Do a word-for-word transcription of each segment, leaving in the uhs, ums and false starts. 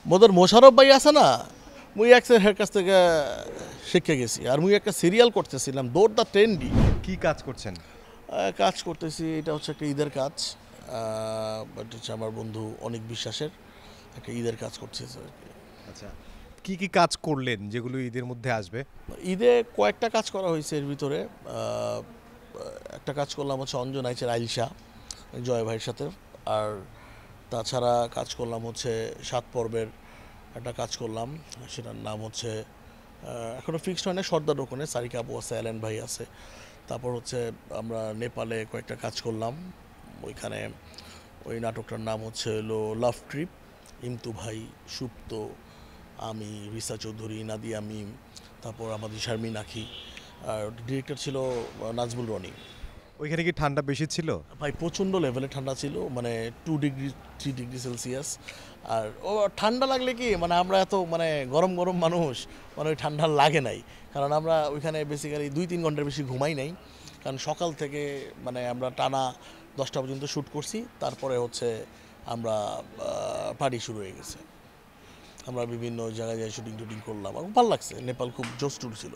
মোদের মোশারফ ভাই আছে না, মুই এর কাছ থেকে শিখে গেছি। আর মুই একটা সিরিয়াল করতেছিলাম দৌড় দ্য ট্রেন্ডি। কি কাজ করছেন? কাজ করতেছি, এটা হচ্ছে একটা ঈদের কাজ, বাট হচ্ছে আমার বন্ধু অনেক বিশ্বাসের একটা ঈদের কাজ করতেছে আর কি। আচ্ছা, কি কি কাজ করলেন যেগুলো ঈদের মধ্যে আসবে? ঈদে কয়েকটা কাজ করা হয়েছে। এর ভিতরে একটা কাজ করলাম হচ্ছে অঞ্জন আইচের আইলশা জয় ভাইয়ের সাথে। আর তাছাড়া কাজ করলাম হচ্ছে সাত পর্বের একটা কাজ করলাম, সেটার নাম হচ্ছে এখনও ফিক্সড হয় না, সর্দার ওখানে সারিকা আবু আছে, অ্যালেন ভাই আছে। তারপর হচ্ছে আমরা নেপালে কয়েকটা কাজ করলাম, ওইখানে ওই নাটকটার নাম হচ্ছে হলো লাভ ট্রিপ। ইমতু ভাই, সুপ্ত, আমি, রিসা চৌধুরী, নাদিয়া মিম, তারপর আমাদের শারমিন আখি, আর ডিরেক্টর ছিল নাজমুল রনি। ওইখানে কি ঠান্ডা বেশি ছিল? ভাই প্রচণ্ড লেভেলে ঠান্ডা ছিল, মানে two degree three degree Celsius. আর ও ঠান্ডা লাগলে কি মানে আমরা এত মানে গরম গরম মানুষ, মানে ওই ঠান্ডা লাগে নাই, কারণ আমরা ওইখানে বেসিক্যালি দুই তিন ঘন্টার বেশি ঘুমাই নাই, কারণ সকাল থেকে মানে আমরা টানা দশটা পর্যন্ত শ্যুট করছি। তারপরে হচ্ছে আমরা পার্টি শুরু হয়ে গেছে, আমরা বিভিন্ন জায়গায় যাই শুটিং টুটিং করলাম। আমার ভালো লাগছে, নেপাল খুব জোস টুর ছিল।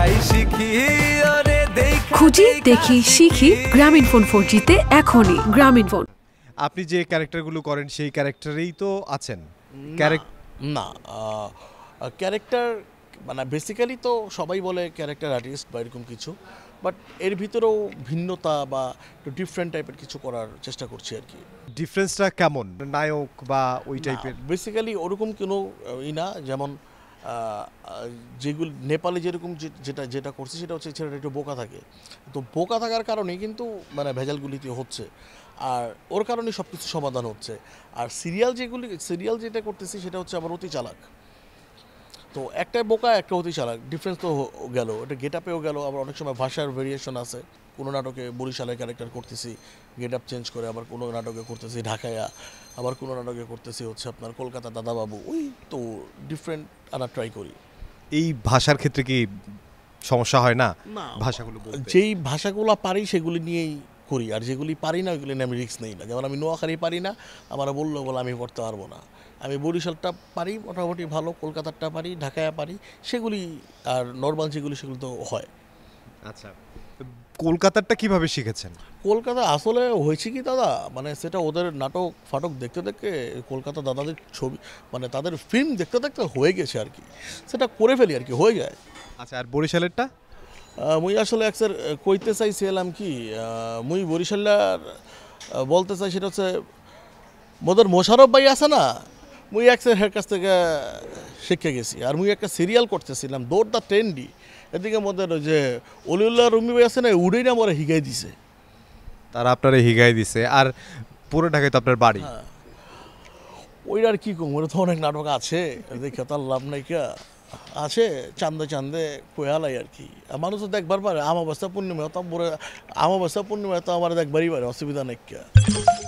খুঁজি দেখি শিখি গ্রামীণ ফোন ফোর জিতে এখনই গ্রামীণ ফোন। আপনি যে ক্যারেক্টারগুলো করেন সেই ক্যারেক্টারেই তো আছেন? না, ক্যারেক্টার মানে বেসিক্যালি তো সবাই বলে ক্যারেক্টার আর্টিস্ট বা এরকম কিছু, বাট এর ভিতরেও ভিন্নতা বা একটু ডিফারেন্ট টাইপের কিছু করার চেষ্টা করছি আর কি। ডিফারেন্সটা কেমন? নায়ক বা ওই টাইপের? বেসিক্যালি ওরকম কোনো ই না, যেমন যেগুলো নেপালে যেরকম যেটা যেটা করছে সেটা হচ্ছে ছেলেটা একটু বোকা থাকে, তো বোকা থাকার কারণে কিন্তু মানে ভেজালগুলিতে হচ্ছে, আর ওর কারণে সব কিছু সমাধান হচ্ছে। আর সিরিয়াল যেগুলি সিরিয়াল যেটা করতেছি সেটা হচ্ছে আবার অতি চালাক, তো একটা বোকা একটা অতি চালাক, ডিফারেন্স তো গেল, এটা গেট আপেও গেল। আবার অনেক সময় ভাষার ভেরিয়েশন আছে, কোনো নাটকে বরিশালের ক্যারেক্টার করতেছি গেট আপ চেঞ্জ করে, আবার কোনো নাটকে করতেছি ঢাকায়া, আবার কোনো নাটকে করতেছি হচ্ছে আপনার কলকাতা দাদাবাবু, ওই তো ডিফারেন্ট আনা ট্রাই করি। এই ভাষার ক্ষেত্রে কি সমস্যা হয় না? ভাষাগুলো যেই ভাষাগুলো পারি সেগুলি নিয়েই করি, আর যেগুলি পারি না ওইগুলি নিয়ে আমি রিস্ক নেই না। যেমন আমি নোয়াখালী পারি না, আমার বললো বলে আমি করতে পারবো না। আমি বরিশালটা পারি মোটামুটি ভালো, কলকাতারটা পারি, ঢাকায় পারি, সেগুলি আর নর্মাল যেগুলি সেগুলো তো হয়। আচ্ছা, কলকাতারটা কিভাবে শিখেছেন? কলকাতা আসলে হয়েছে কি দাদা, মানে সেটা ওদের নাটক ফাটক দেখতে দেখতে কলকাতা দাদাদের ছবি মানে তাদের ফিল্ম দেখতে দেখতে হয়ে গেছে আর কি, সেটা করে ফেলি আর কি, হয়ে যায়। আচ্ছা, আর বরিশালেরটা? মুই আসলে একসার কইতে চাইছিলাম কি, মুই বরিশালের বলতে চাই সেটা হচ্ছে মোদের মোশারফ ভাই আছে না, মুই এর কাছ থেকে শিখে গেছি। আর মুই একটা সিরিয়াল করতেছিলাম দৌড় দ্য ট্রেন্ডি, এদিকে মোদের ওই যে অলিউল্লাহ রুমি ভাই আছে না, উড়েই না মোরা হিগাই দিছে, তারা আপনারা হিগাই দিছে। আর পুরো ঢাকায় তো আপনার বাড়ি। হ্যাঁ, ওই আর কি কম, ওরা তো অনেক নাটক আছে, দেখে তার লাভ নাই কে আছে, চান্দে চান্দে কোয়ালাই আর কি। মানুষ তো দেখবার পারে, আমাবস্যা পূর্ণিমা তো আমাবস্যা পূর্ণিমা তো আমার দেখবারই পারে, অসুবিধা নেই কে।